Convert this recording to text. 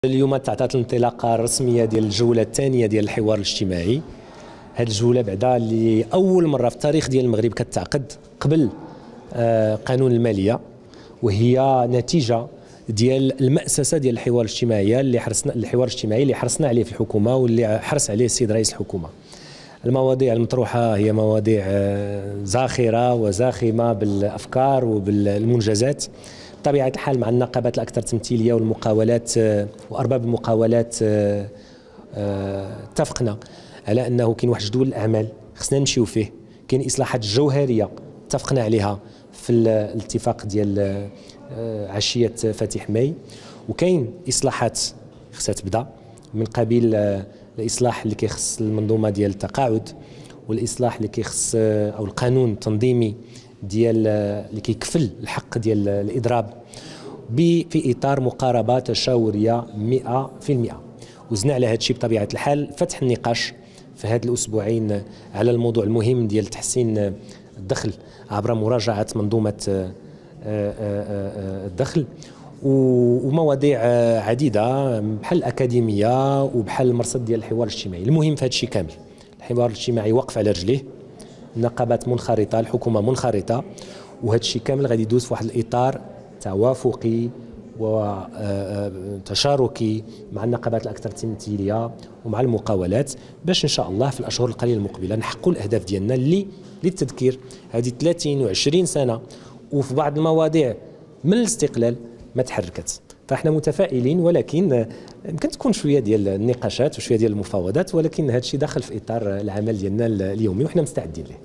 اليوم تعطات الانطلاقه الرسميه ديال الجوله الثانيه ديال الحوار الاجتماعي. هذه الجوله بعدا اللي اول مره في التاريخ ديال المغرب كتعقد قبل قانون الماليه، وهي نتيجه ديال المأسسه ديال الحوار الاجتماعي اللي حرصنا عليه في الحكومه واللي حرص عليه السيد رئيس الحكومه. المواضيع المطروحه هي مواضيع زاخره وزاخمه بالافكار وبالمنجزات. بطبيعه الحال مع النقابات الاكثر تمثيليه والمقاولات وارباب المقاولات اتفقنا على انه كاين واحد جدول الاعمال خصنا نمشيو فيه، كاين اصلاحات جوهريه اتفقنا عليها في الاتفاق ديال عشيه فاتح ماي، وكاين اصلاحات خصها تبدا من قبيل الاصلاح اللي كيخص المنظومه ديال التقاعد، والاصلاح اللي كيخص او القانون التنظيمي ديال اللي كيكفل الحق ديال الاضراب في اطار مقاربه تشاوريه 100%. وزنا على هذا الشيء بطبيعه الحال فتح النقاش في هذه الاسبوعين على الموضوع المهم ديال تحسين الدخل عبر مراجعه منظومه الدخل ومواضيع عديده بحال الاكاديميه وبحال المرصد ديال الحوار الاجتماعي. المهم في هذا الشيء كامل الحوار الاجتماعي وقف على رجليه، النقابات منخرطه، الحكومه منخرطه، وهذا الشيء كامل غادي يدوز في واحد الاطار توافقي وتشاركي مع النقابات الاكثر تمثيليه ومع المقاولات، باش ان شاء الله في الاشهر القليله المقبله نحققوا الاهداف ديالنا اللي للتذكير هذه 30 و20 سنه وفي بعض المواضيع من الاستقلال ما تحركت. فاحنا متفائلين، ولكن يمكن تكون شويه ديال النقاشات وشويه ديال المفاوضات، ولكن هذا الشيء داخل في اطار العمل ديالنا اليومي وحنا مستعدين له.